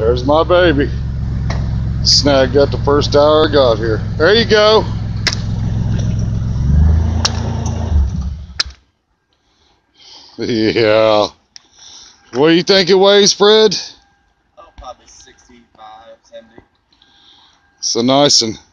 There's my baby. Snagged that the first hour I got here. There you go. Yeah. What do you think it weighs, Fred? Oh, probably 65, 70. It's a nice one.